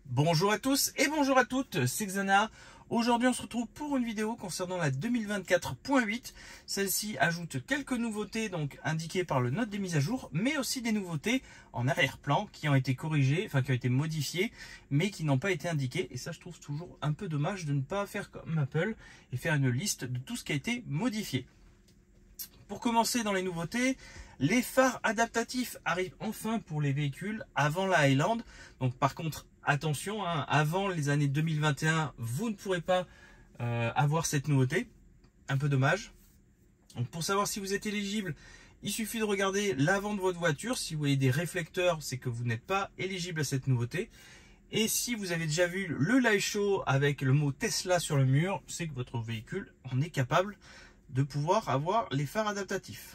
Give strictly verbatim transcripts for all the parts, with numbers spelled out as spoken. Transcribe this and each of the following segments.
Bonjour à tous et bonjour à toutes, c'est Xana. Aujourd'hui on se retrouve pour une vidéo concernant la deux mille vingt-quatre point huit. Celle-ci ajoute quelques nouveautés donc indiquées par le note des mises à jour, mais aussi des nouveautés en arrière-plan qui ont été corrigées, enfin qui ont été modifiées, mais qui n'ont pas été indiquées. Et ça je trouve toujours un peu dommage de ne pas faire comme Apple et faire une liste de tout ce qui a été modifié. Pour commencer dans les nouveautés, les phares adaptatifs arrivent enfin pour les véhicules avant la Highland. Donc par contre, attention, hein, avant les années deux mille vingt et un, vous ne pourrez pas euh, avoir cette nouveauté. Un peu dommage. Donc pour savoir si vous êtes éligible, il suffit de regarder l'avant de votre voiture. Si vous voyez des réflecteurs, c'est que vous n'êtes pas éligible à cette nouveauté. Et si vous avez déjà vu le live show avec le mot Tesla sur le mur, c'est que votre véhicule en est capable de pouvoir avoir les phares adaptatifs.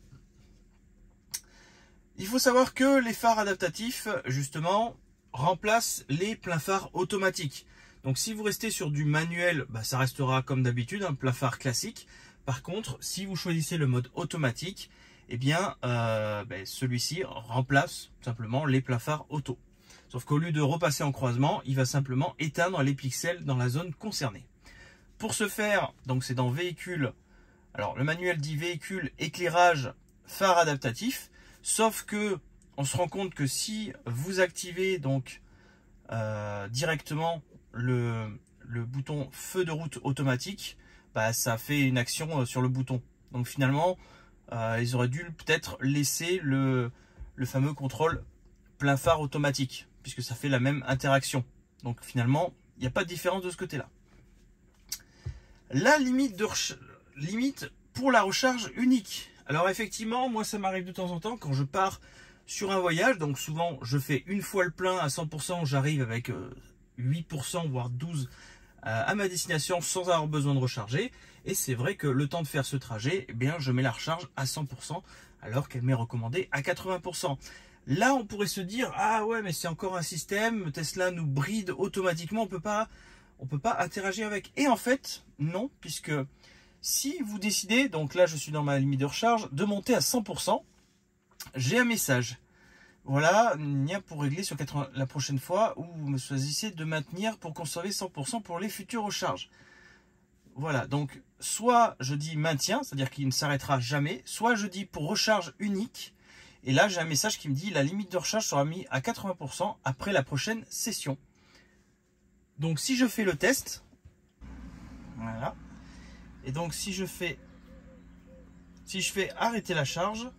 Il faut savoir que les phares adaptatifs, justement, remplacent les pleins phares automatiques. Donc si vous restez sur du manuel, bah, ça restera comme d'habitude un plein phare classique. Par contre, si vous choisissez le mode automatique, eh bien euh, bah, celui-ci remplace simplement les pleins phares auto. Sauf qu'au lieu de repasser en croisement, il va simplement éteindre les pixels dans la zone concernée. Pour ce faire, donc c'est dans véhicule. Alors le manuel dit véhicule, éclairage, phare adaptatif, sauf que on se rend compte que si vous activez donc euh, directement le, le bouton feu de route automatique, bah, ça fait une action sur le bouton. Donc finalement, euh, ils auraient dû peut-être laisser le, le fameux contrôle plein phare automatique, puisque ça fait la même interaction. Donc finalement, il n'y a pas de différence de ce côté-là. La limite de limite pour la recharge unique. Alors effectivement, moi ça m'arrive de temps en temps quand je pars sur un voyage, donc souvent je fais une fois le plein à cent pour cent, j'arrive avec huit pour cent voire douze pour cent à ma destination sans avoir besoin de recharger. Et c'est vrai que le temps de faire ce trajet, eh bien je mets la recharge à cent pour cent alors qu'elle m'est recommandée à quatre-vingts pour cent. Là on pourrait se dire, ah ouais mais c'est encore un système, Tesla nous bride automatiquement, on peut pas, on peut pas interagir avec. Et en fait non, puisque si vous décidez, donc là je suis dans ma limite de recharge, de monter à cent pour cent, j'ai un message. Voilà, il y a pour régler sur quatre-vingts la prochaine fois où vous me choisissez de maintenir pour conserver cent pour cent pour les futures recharges. Voilà, donc soit je dis maintien, c'est-à-dire qu'il ne s'arrêtera jamais, soit je dis pour recharge unique. Et là j'ai un message qui me dit la limite de recharge sera mise à quatre-vingts pour cent après la prochaine session. Donc si je fais le test, voilà. Et donc si je fais si je fais arrêter la charge,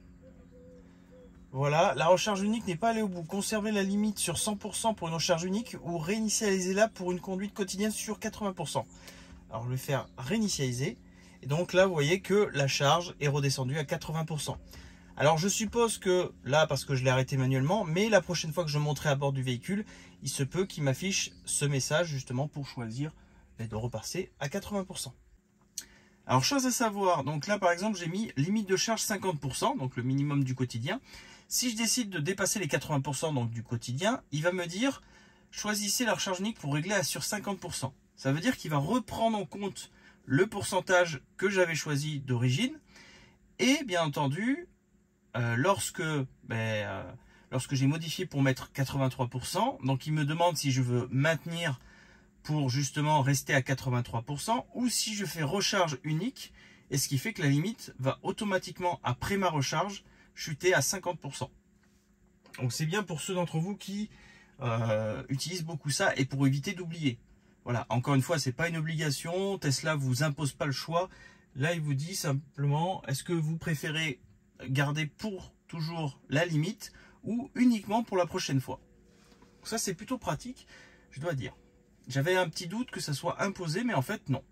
voilà, la recharge unique n'est pas allée au bout. Conservez la limite sur cent pour cent pour une recharge unique ou réinitialisez-la pour une conduite quotidienne sur quatre-vingts pour cent. Alors je vais faire réinitialiser. Et donc là vous voyez que la charge est redescendue à quatre-vingts pour cent. Alors je suppose que là, parce que je l'ai arrêté manuellement, mais la prochaine fois que je monterai à bord du véhicule, il se peut qu'il m'affiche ce message justement pour choisir de repasser à quatre-vingts pour cent. Alors chose à savoir, donc là par exemple j'ai mis limite de charge cinquante pour cent, donc le minimum du quotidien. Si je décide de dépasser les quatre-vingts pour cent donc du quotidien, il va me dire choisissez la recharge unique pour régler à sur cinquante pour cent. Ça veut dire qu'il va reprendre en compte le pourcentage que j'avais choisi d'origine. Et bien entendu, euh, lorsque, ben, euh, lorsque j'ai modifié pour mettre quatre-vingt-trois pour cent, donc il me demande si je veux maintenir pour justement rester à quatre-vingt-trois pour cent ou si je fais recharge unique, et ce qui fait que la limite va automatiquement après ma recharge chuter à cinquante pour cent. Donc c'est bien pour ceux d'entre vous qui euh, utilisent beaucoup ça et pour éviter d'oublier. Voilà, encore une fois, c'est pas une obligation, Tesla vous impose pas le choix. Là, il vous dit simplement, est-ce que vous préférez garder pour toujours la limite ou uniquement pour la prochaine fois. Donc ça, c'est plutôt pratique, je dois dire. J'avais un petit doute que ça soit imposé, mais en fait, non.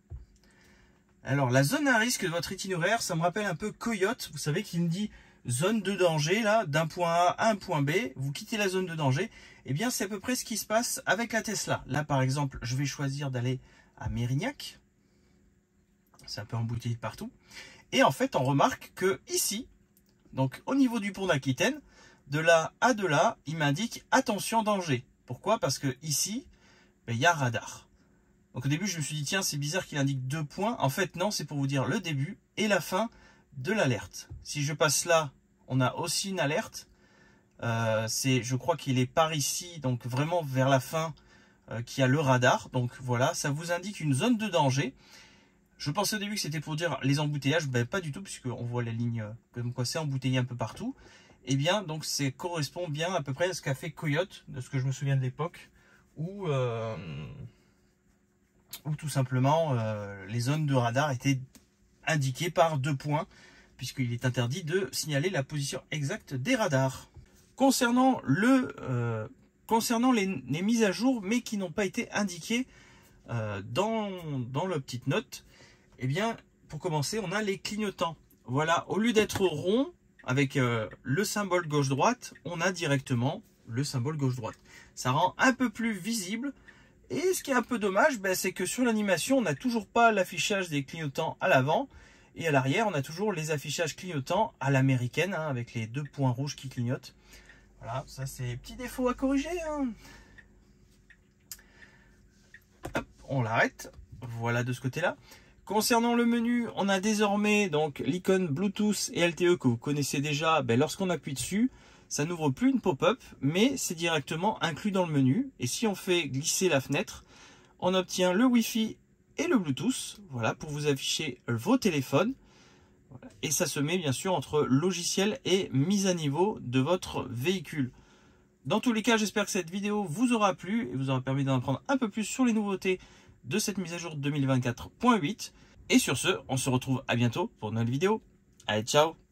Alors, la zone à risque de votre itinéraire, ça me rappelle un peu Coyote. Vous savez qu'il me dit zone de danger, là, d'un point A à un point B. Vous quittez la zone de danger. Eh bien, c'est à peu près ce qui se passe avec la Tesla. Là, par exemple, je vais choisir d'aller à Mérignac. C'est un peu embouteillé de partout. Et en fait, on remarque que ici, donc au niveau du pont d'Aquitaine, de là à de là, il m'indique attention danger. Pourquoi? Parce que ici, il y a radar. Donc au début, je me suis dit, tiens, c'est bizarre qu'il indique deux points. En fait, non, c'est pour vous dire le début et la fin de l'alerte. Si je passe là, on a aussi une alerte. Euh, c'est, je crois qu'il est par ici, donc vraiment vers la fin euh, qui a le radar. Donc voilà, ça vous indique une zone de danger. Je pensais au début que c'était pour dire les embouteillages, ben pas du tout, puisqu'on voit la ligne euh, comme quoi c'est embouteillé un peu partout. Et bien, donc ça correspond bien à peu près à ce qu'a fait Coyote, de ce que je me souviens de l'époque, où, euh, où tout simplement euh, les zones de radar étaient indiquées par deux points, puisqu'il est interdit de signaler la position exacte des radars. Concernant, le, euh, concernant les, les mises à jour, mais qui n'ont pas été indiquées euh, dans, dans la petite note, eh bien, pour commencer, on a les clignotants. Voilà, au lieu d'être rond, avec euh, le symbole gauche-droite, on a directement le symbole gauche-droite. Ça rend un peu plus visible. Et ce qui est un peu dommage, ben, c'est que sur l'animation, on n'a toujours pas l'affichage des clignotants à l'avant. Et à l'arrière, on a toujours les affichages clignotants à l'américaine, hein, avec les deux points rouges qui clignotent. Voilà, ça c'est des petits défauts à corriger. Hein. Hop, on l'arrête. Voilà de ce côté-là. Concernant le menu, on a désormais donc l'icône Bluetooth et L T E que vous connaissez déjà. Ben, lorsqu'on appuie dessus, ça n'ouvre plus une pop-up, mais c'est directement inclus dans le menu. Et si on fait glisser la fenêtre, on obtient le Wi-Fi et le Bluetooth, voilà, pour vous afficher vos téléphones. Et ça se met bien sûr entre logiciel et mise à niveau de votre véhicule. Dans tous les cas, j'espère que cette vidéo vous aura plu et vous aura permis d'en apprendre un peu plus sur les nouveautés de cette mise à jour deux mille vingt-quatre point huit. Et sur ce, on se retrouve à bientôt pour une nouvelle vidéo. Allez, ciao!